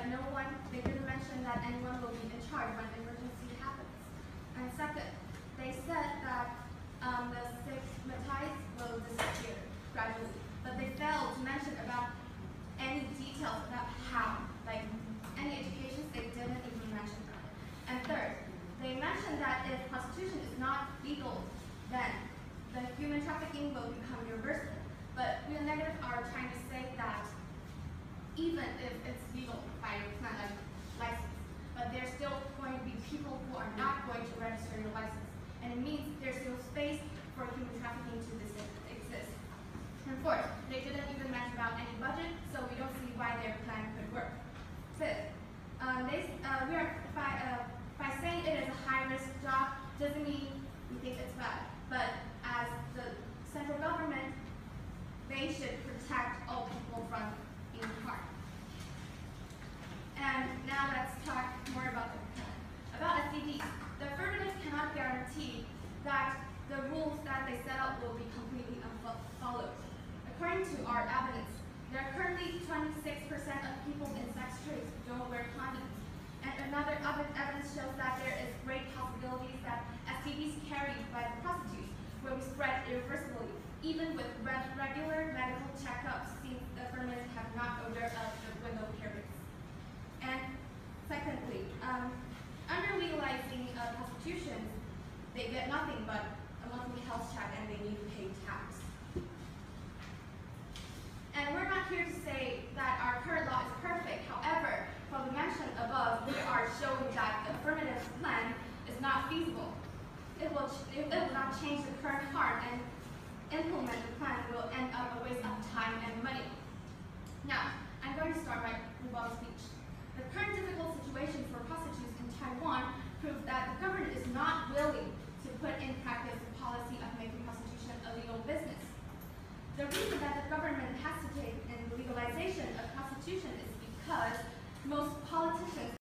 but they didn't mention that anyone will be in charge when an emergency happens. And second, they said that the stigmatized will disappear gradually, but they failed to mention about any details about how, like any education, they didn't even mention about it. And third, they mentioned that if prostitution is not legal, then the human trafficking will become universal. But we negative are trying to say that even if it's legal by plan of license, but there's still going to be people who are not going to register your license. And it means there's still space for human trafficking to exist. And fourth, they didn't even mention about any budget, so we don't see why their plan could work. Fifth, by saying it is a high-risk job doesn't mean we think it's bad, but as the central government, they should protect all people from being harmed. And now let's talk more about the plan. About STDs, the affirmatives cannot guarantee that the rules that they set out will be completely followed. According to our evidence, there are currently 26% of people in sex trades who don't wear condoms. And another evidence shows that there is great possibilities that STDs carried by the prostitutes will be spread irreversibly, even with regular medical checkups, since the affirmatives have not aware of the window periods. And secondly, under legalizing prostitution, they get nothing but a monthly health check and they need to pay tax. And we're not here to say that our current law is perfect. However, from the mention above, we are showing that the affirmative plan is not feasible. It will not change the current harm, and implement the plan will end up a waste of time and money. Now, I'm going to start my rebuttal speech. The current difficult situation for prostitutes